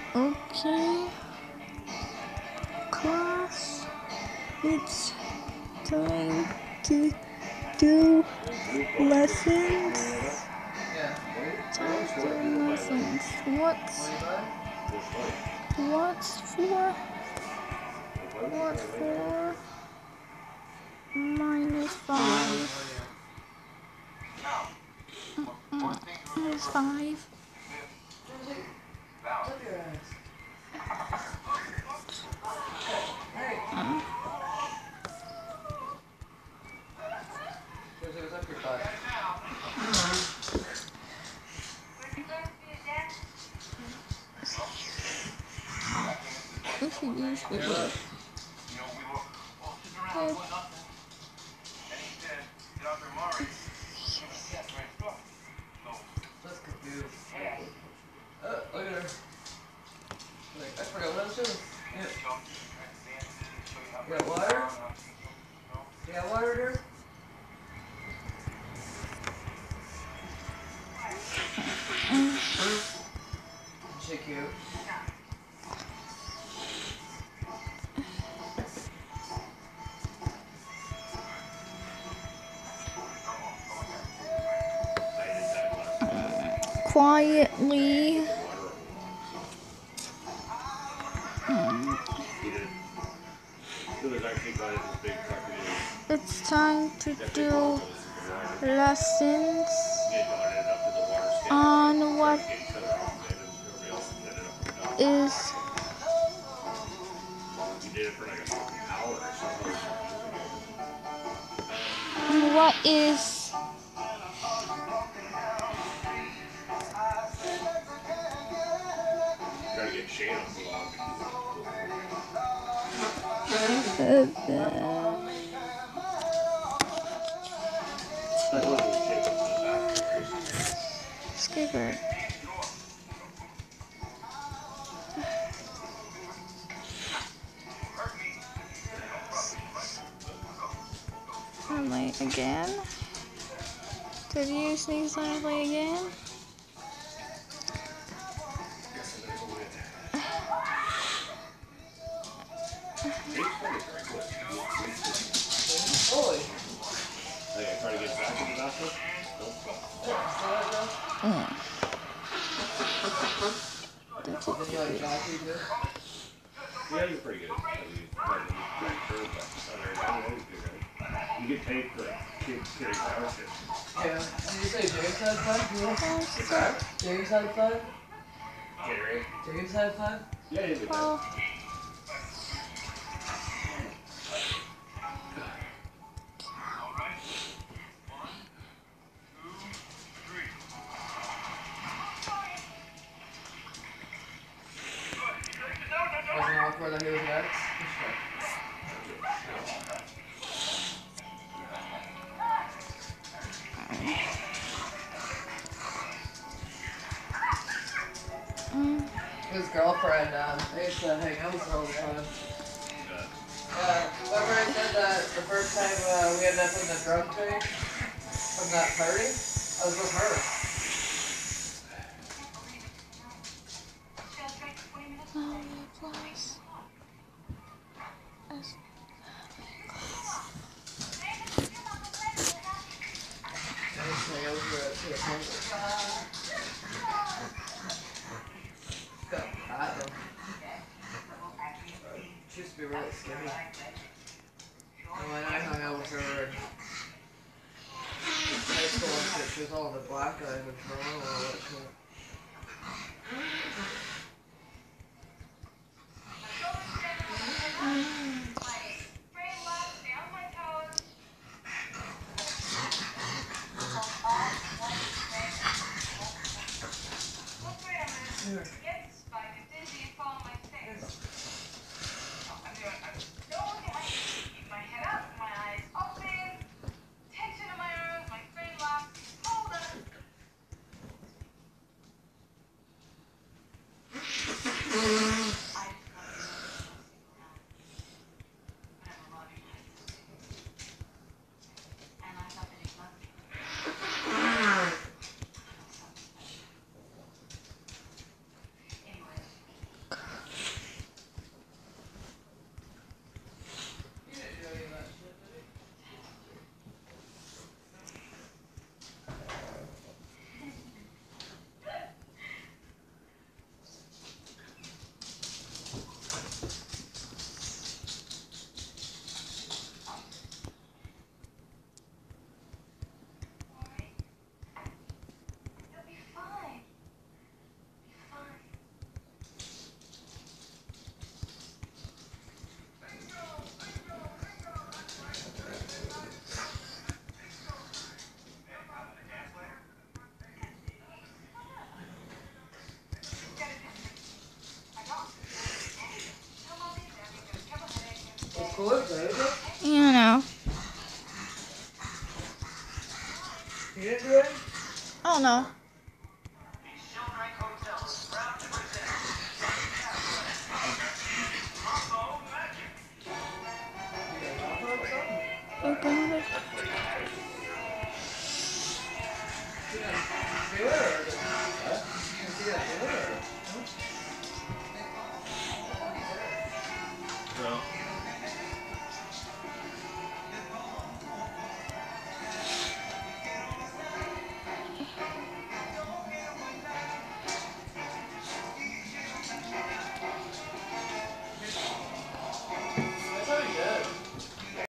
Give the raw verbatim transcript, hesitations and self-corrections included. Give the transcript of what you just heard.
Okay, class, it's time to do lessons. Time to do lessons. What's what's for? What's for minus five? Minus five. We should use Squidward. Good. That's confused. Oh, look at her. Like, I forgot what I was doing. Yeah. You got water? You got water there? She cute. Quietly. It's time to do lessons on what is what is Squidward. Finally again. Did you sneeze silently again? Holy. Try to get back to the doctor? Mm. That's Did you like Jackie too? Yeah, you're pretty good. I mean, probably not sure, but other than that, you're good, right? You get paid for kids carrying scholarships. Yeah. Did you say James had fun? What's that? James had fun? Gatorade? James had fun? Yeah, he's a good. Well, Wasn't awkward that he was next? mm. His girlfriend, um, they used to hang out with her all the time. Yeah, remember I said that the first time uh, we ended up in the drug tank from that party? I was with her. Oh, plus. As I used to hang out with her at the apartment. Got fat though. She used to be really skinny. And when I hung out with her in high school and shit, she was all in the black guys in Toronto and all that shit. Here. Calypso, is it? You know. You didn't do it? I don't know. Open it. So.